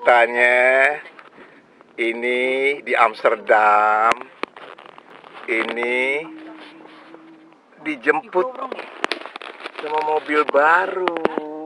ceritanya ini di Amsterdam. Ini dijemput sama mobil baru.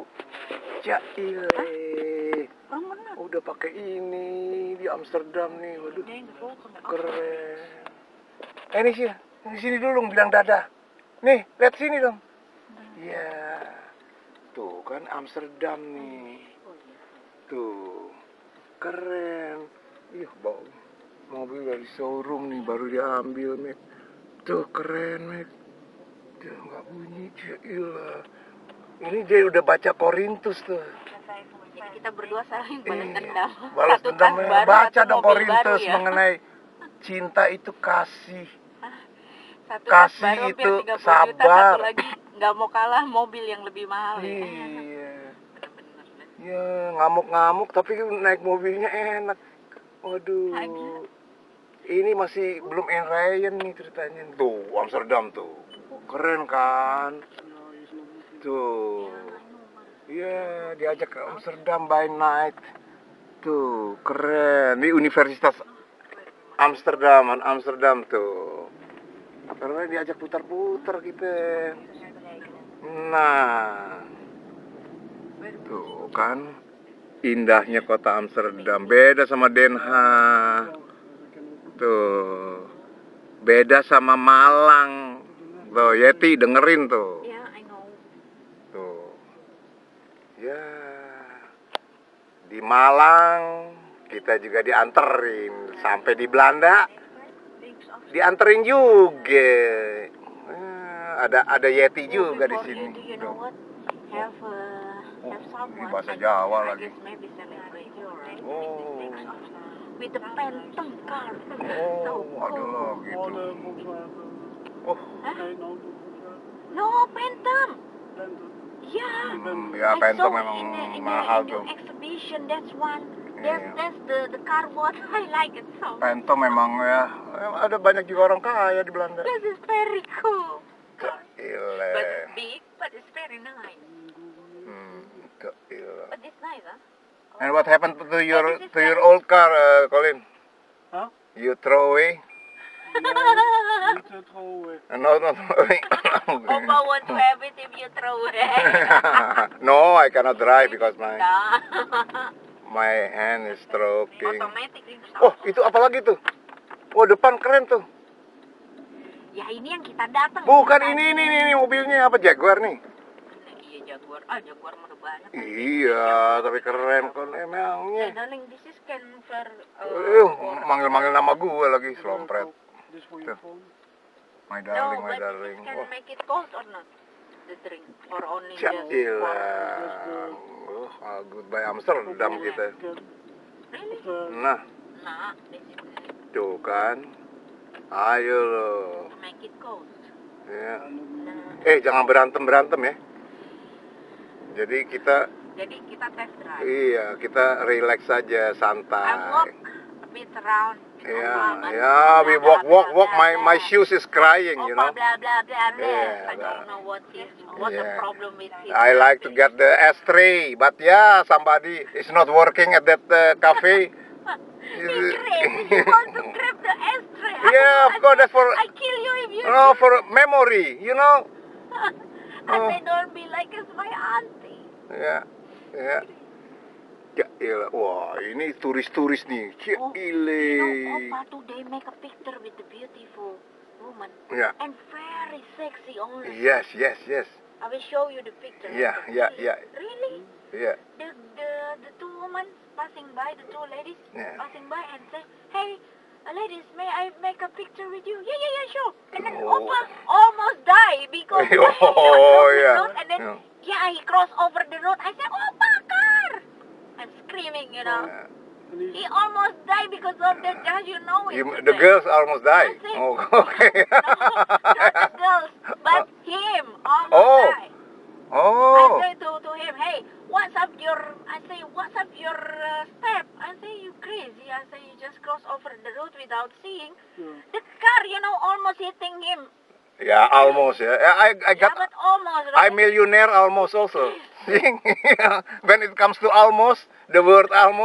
Jaile. Udah pakai ini di Amsterdam nih. Waduh. Keren. Ini sih, di sini dulu bilang dadah. Nih, lihat sini dong. Iya. Tuh kan Amsterdam nih. Tuh. Keren. Ih, bawa mobil dari showroom nih baru diambil, Mek. Tuh keren, Mek. Dia nggak bunyi, gila. Ini dia udah baca Korintus tuh. Jadi kita berdua saling balas dendam. Balas dendam. Baca dong Korintus ya? Mengenai cinta itu kasih. Satu kasih itu sabar. Juta, satu lagi nggak mau kalah mobil yang lebih mahal. Iya. Ya, ngamuk-ngamuk tapi naik mobilnya enak. Waduh. Ini masih belum in Ryan nih ceritanya. Tuh, Amsterdam tuh. Keren kan? Tuh. Iya, diajak ke Amsterdam by night. Tuh, keren. Ini Universitas Amsterdam tuh. Karena diajak putar-putar kita. Nah. Tuh kan. Indahnya kota Amsterdam. Beda sama Den Haag. Tuh. Beda sama Malang. Tuh, Yeti dengerin tuh. Yeah, I know. Tuh. Ya. Di Malang kita juga dianterin sampai di Belanda. Dianterin juga. Ada Yeti juga di sini. You know what? Have someone bahasa Jawa lagi. Maybe celebrate Oh. with the Phantom car. Oh, aduh gitu. Oh. No, Phantom. Yeah. Ya Phantom memang mahal tuh. Exhibition, that's one. That's the car what I like it so. Phantom memang ya, ada banyak juga orang kaya di Belanda. This is very cool. Gile. But it's big, but it's very nice. Gile. But it's nice, huh? And what happened to your old car, Colin? Huh? You throw away? Yeah, you to throw away. No, not throw away. Opa want to have it if you throw away. No, I cannot drive because No. my hand is stroking. Automatic. Oh, itu apa lagi tuh? Oh, depan keren tuh. Ya ini yang kita datang. Bukan ini mobilnya apa Jaguar nih? Iya Jaguar. Jaguar mana banyak. Iya, tapi keren kan emangnya. Darling, this is can for. Manggil-manggil nama gue lagi slompret. This for your phone. My darling, No, my but darling. this can make it cold or not? The drink or only Gila. Goodbye Amsterdam kita. Really? Nah, Nah, this is tuh kan. Ayo lo. make it cold. Ya. Nah, Jangan berantem ya. Jadi kita test drive. Iya, kita relax saja, I santai. walk a bit around. Yeah, we walk. My shoes is crying, you know. Blah blah blah blah. Yeah, I don't know what the problem with it. I like to get the ashtray, but somebody is not working at that cafe. He crazy. You want to grab the ashtray? Yeah, of course. That's for I kill you if you. no, for memory, you know. And they don't be like as my auntie. Ya. Gila. Wah, ini turis-turis nih. Gile. You know, Opa today make a picture with the beautiful woman. Yeah. And very sexy only. Yes. I will show you the picture. Yeah. Really? Yeah. The two women passing by, the two ladies passing by and say, "Hey, ladies, may I make a picture with you?" Yeah, sure. And then Opa almost die because he road, and then he crossed over the road. I said, "Opa, car!" I'm screaming, you know. He almost died because of that. You know it. The girls almost died. Oh, okay. No, not the girls, but him almost died. Oh. I say to him, "Hey, what's up your step?" I say, "You crazy?" I say, "You just cross over the road without seeing the car, almost hitting him." Yeah, almost. Yeah, I got. But almost. Right? I'm millionaire almost also. When it comes to almost, the word almost,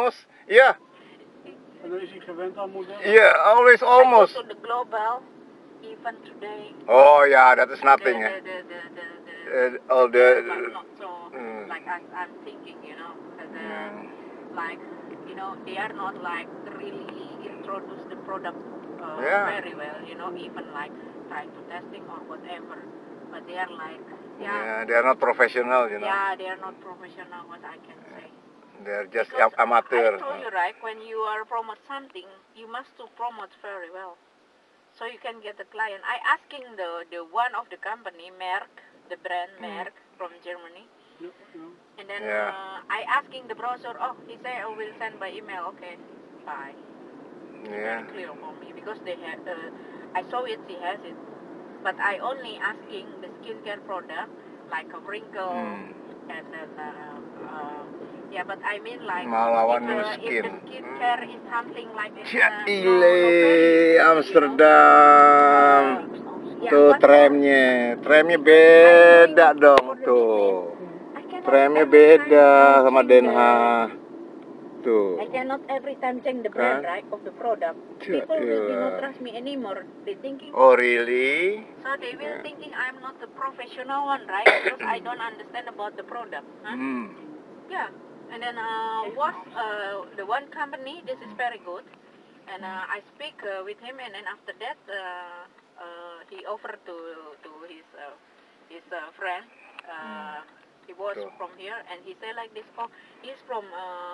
Yeah, En dan is hij gewend aan modellen. yeah, always almost. I go to the global, even today. Oh yeah, that is nothing. All but the not so like I'm thinking, you know, that like, you know, they are not like really introduce the product Yeah. very well, you know, even like trying to testing or whatever. But they are like, yeah, they are not professional, you know. yeah, they are not professional. What I can say. They're just Because amateur. I told you, right, when you are promote something, you must to promote very well, so you can get the client. I asking the one of the company, Merck, the brand Merck from Germany, Ja, ja. and then Yeah. I asking the browser. Oh, he said I will send by email. Okay, bye. Yeah. Very clear for me because they had. I saw it. He has it, but I only asking the skincare product like a wrinkle and then. Yeah, but I mean like Melawan new if skin. the skincare is something like in, Ile Amsterdam. Yeah, Tuh but tramnya beda dong tuh. Tramnya beda sama Den Haag. Tuh. I cannot every time change the brand, Kan? right, of the product. Ja, People will be iya. not trust me anymore. They thinking, Oh really? so they will Yeah. thinking I'm not the professional one, right? Because I don't understand about the product. Huh? Yeah. And then the one company, this is very good. And I speak with him, and then after that, he offered to his friend. He was Cool. from here, and he said like this. Oh, he's from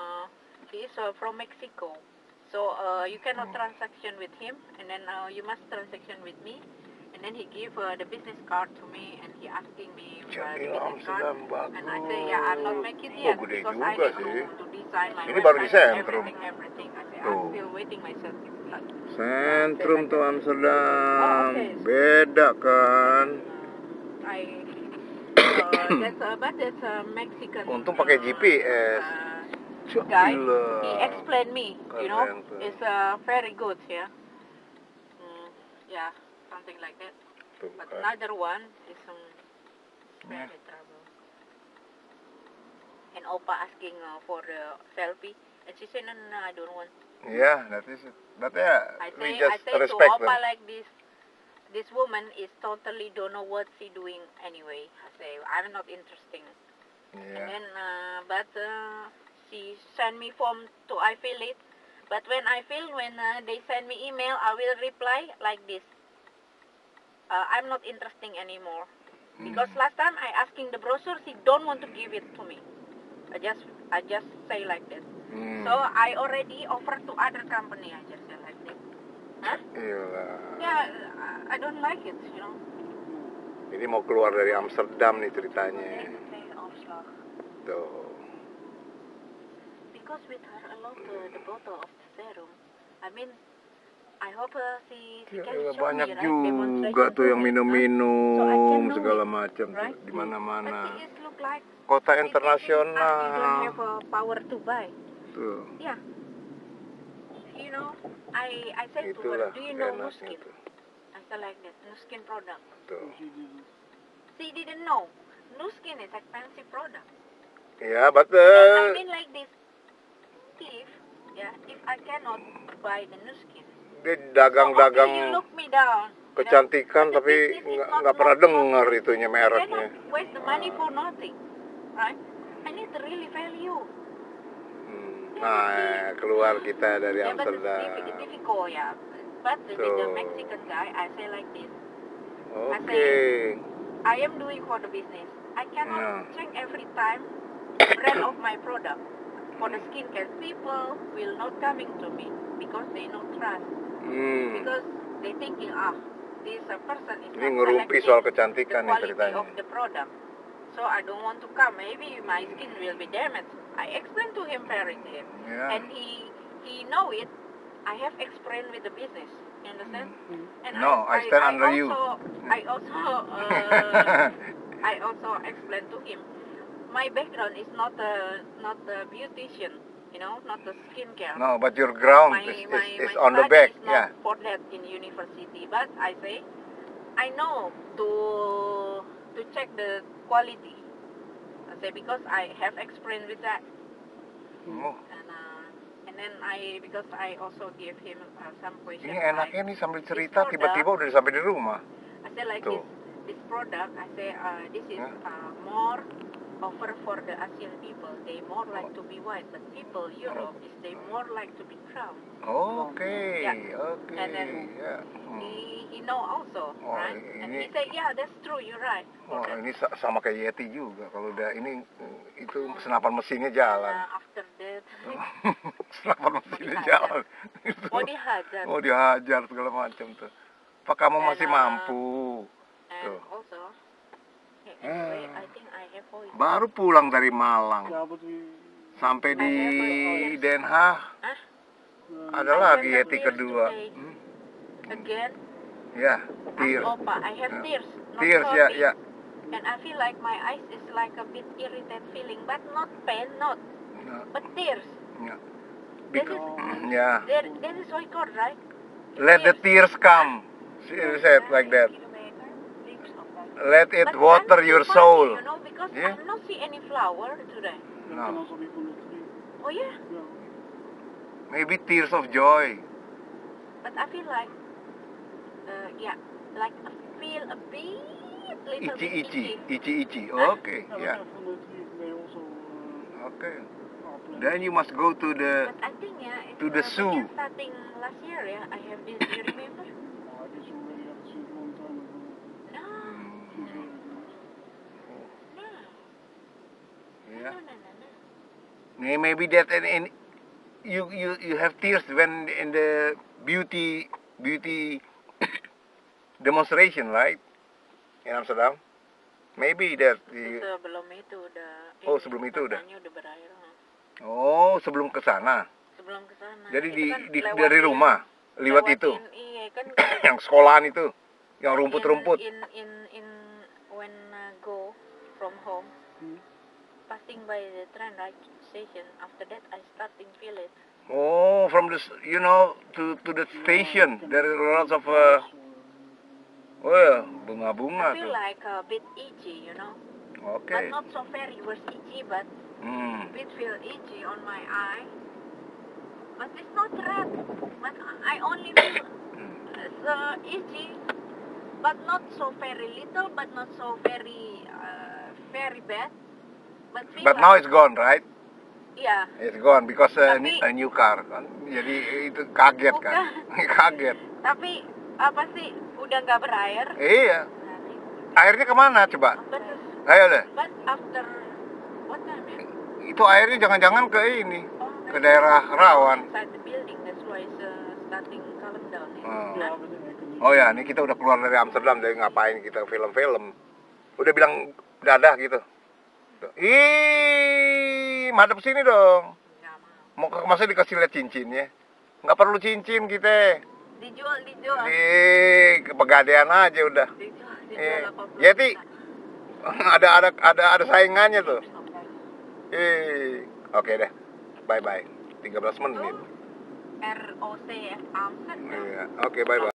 Mexico. So you cannot transaction with him, and then you must transaction with me. And then he give the business card to me, and he asking me the Ini business card. Amsterdam bagus. And I say, yeah, I'm not make it yet gede because juga I need sih. to design my Ini baru di website, sentrum. everything. I say, Tuh. I'm still waiting my certificate. Sentrum tuh Amsterdam. Oh, okay. Beda kan? That's a Mexican. Untung pakai GPS. Guy. Gila. He explained me. You know, Keren tuh. it's very good. Yeah. Yeah, something like that. Tuh, But kan. another one is very trouble. And Opa asking for the selfie, and she said, no, I don't want. Yeah, that is it. But yeah, I we say just to respect Opa them. like this. This woman is totally don't know what she doing anyway. I say I'm not interested. And Yeah. then, but she send me form to I fill it. But when I fill, when they send me email, I will reply like this. I'm not interested anymore. Because last time I asking the brochure, she don't want to give it to me. I just say like that. So I already offer to other company. I just say like that. Huh? Gila. Yeah, I don't like it, you know. Ini mau keluar dari Amsterdam nih ceritanya. Afslag. Tuh. Because with her alone the bottle of the serum, I mean, I hope she Ya, can show banyak me, right, juga demonstration tuh yang to me, huh? So I minum-minum can know segala it, macam right? tuh di mana-mana. But she is look like Kota she thinking, you don't internasional. have power to buy. Tuh. Yeah. You know, I said to Itulah her, do you know enaknya Nuskin? tuh. I said like that, Nuskin product. Tuh. She didn't know. Nuskin is expensive product. Ya, but I mean like this, if I cannot buy the Nuskin, dia okay, you dagang-dagang look me down. kecantikan But the tapi business is nggak pernah dengar itunya I mereknya. cannot waste the money for nothing, right? I need the really value. Nah, keluar kita dari Yeah, but Amsterdam. it's difficult, yeah. But with the Mexican guy, I say like this. Oke. I am doing for the business. I cannot Yeah. check every time brand of my product. For the skincare, people will not coming to me because they not trust. Because they thinking, this person is Ini not ngerumpi selecting soal kecantikan the nih quality ceritanya. of the product. So I don't want to come. Maybe my skin will be damaged. I explained to him very clear, Yeah. and he know it. I have experience with the business. You understand? And No, I stand under you. I also explained to him. My background is not a beautician, you know, not a skincare. No, but your ground is on the study back, is not yeah. for that in university. But I say, I know to check the quality. I say because I have experience with that. Oh. And and because I also give him some question. Ini enaknya nih sambil cerita product- tiba-tiba udah sampai di rumah. I say like Tuh. this product. I say this is Yeah. more offer for the Asian people. They more like to be white, but people Europe is they more like to be brown. Oke, Yeah. oke. And then Ya. He know also, Oh, right? And he ini- say, yeah, that's true. You're right. Oh, Okay. ini sama kayak Yeti juga. Kalau udah ini itu senapan mesinnya jalan. After that, Senapan mesinnya dihajar. jalan. Itu. oh dihajar. Oh, dihajar segala macam tuh. Apa kamu Dan, masih mampu? And Tuh. also, anyway, I think I have voice. Baru pulang dari Malang Ja, but we... sampai di Iya. Den Haag. Hah? Ada I lagi have Yeti tears kedua. today. Hmm? Again, Ya, I'm tears. Opa. I have Yeah. tears. Not Tears ya, sorry. ya. And I feel like my eyes is like a bit irritated feeling, but not pain, not, Ya, but tears. ya. This Bec- is ya. that is what called, right? Let the tears come. She said like that. Let it But water I'm your funny, soul. you know, because Yeah. I'm not see any flower today. That No. can also be from the tree. Oh yeah, Yeah. Maybe tears of joy. but I feel like, yeah, like I feel a bit, little Itchy, bit itchy, itchy, itchy. Huh? Okay, Yeah, but yeah. from the trees, they also Okay. are planted. Then you must go to the. But I think yeah, it's To the zoo. because starting last year, yeah, I have this. You remember? I guess you already have seen a long time ago. No, Since we have it. no, Yeah. no. Maybe that and you have tears when in the beauty demonstration, right? In Amsterdam. Maybe that. Sebelum itu udah. Oh, sebelum itu udah. Katanya udah berakhir. Oh, sebelum ke sana. Sebelum ke sana. Jadi Itu kan dari lewatin- rumah lewat itu. Iya kan. Yang sekolahan itu, yang rumput-rumput. In when go from home, passing by the train right station. After that, I starting feel it. Oh, from the to the station. There are lots of bunga-bunga I feel tuh. like a bit itchy, you know. Okay. But not so very was itchy, but Hmm. bit feel itchy on my eye. But it's not red. But I only feel itchy, but not so very little, but not so very bad. But now it's gone, right? Yeah. It's gone because Tapi- a new car kan. Jadi itu kaget kan. Kaget. Tapi apa sih udah nggak berair? Iya. Airnya kemana coba? But, Ayo deh. but after what time? Itu airnya jangan-jangan ke ini, Oh, ke daerah rawan. inside the building, that's why it's starting calm down. Oh. Yeah, but they can Oh ya, ini kita udah keluar dari Amsterdam, dari ngapain kita film-film. Udah bilang dadah gitu. Ih, madep sini dong. Nggak mau. Masa dikasih lihat cincinnya? Nggak perlu cincin kita. Dijual. Di Pegadaian aja udah. Dijual 80 Yeti, juta. ada saingannya tuh. Oke deh. Bye bye. 13 menit. ROC Amsterdam. Iya. Oke, bye bye.